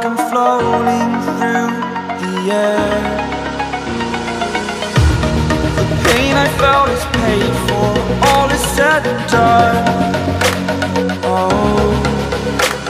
like I'm floating through the air. The pain I felt is paid for, all is said and done. Oh,